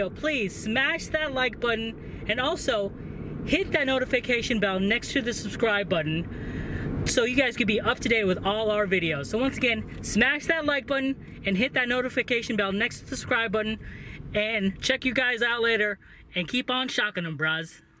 video, please smash that like button and also hit that notification bell next to the subscribe button so you guys can be up to date with all our videos. So once again, smash that like button and hit that notification bell next to the subscribe button, and check you guys out later and keep on shocking them, bros.